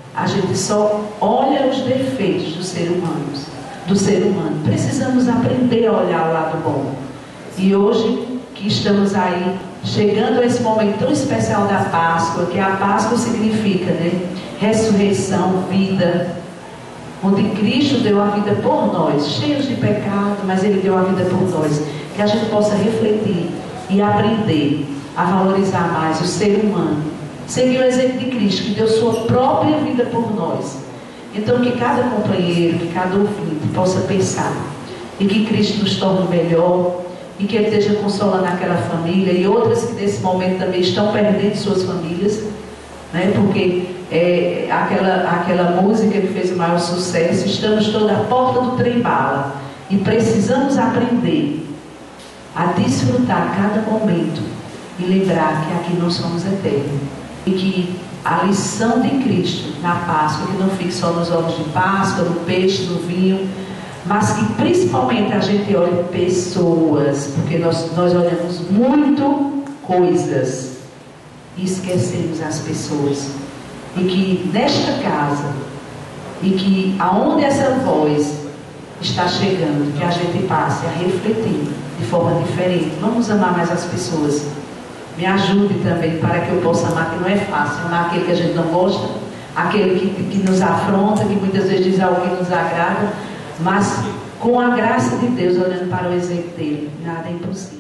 A gente só olha os defeitos do ser humano. Precisamos aprender a olhar o lado bom. E hoje que estamos aí, chegando a esse momento tão especial da Páscoa, que a Páscoa significa, ressurreição, vida, onde Cristo deu a vida por nós, cheios de pecado, mas Ele deu a vida por nós. Que a gente possa refletir e aprender a valorizar mais o ser humano. Seguir o exemplo de Cristo, que deu sua própria vida por nós. Então que cada companheiro, que cada ouvinte possa pensar e que Cristo nos torne melhor, e que Ele esteja consolando aquela família e outras que nesse momento também estão perdendo suas famílias, porque aquela música que fez o maior sucesso, estamos toda à porta do trem-bala e precisamos aprender a desfrutar cada momento e lembrar que aqui não somos eternos e que a lição de Cristo na Páscoa, que não fique só nos ovos de Páscoa, no peixe, no vinho, mas que principalmente a gente olhe pessoas, porque nós olhamos muito coisas e esquecemos as pessoas. E que nesta casa, e que aonde essa voz está chegando, que a gente passe a refletir de forma diferente. Vamos amar mais as pessoas. Me ajude também para que eu possa amar, que não é fácil, amar aquele que a gente não gosta, aquele que nos afronta, que muitas vezes diz algo que nos agrada, mas com a graça de Deus, olhando para o exemplo dele, nada é impossível.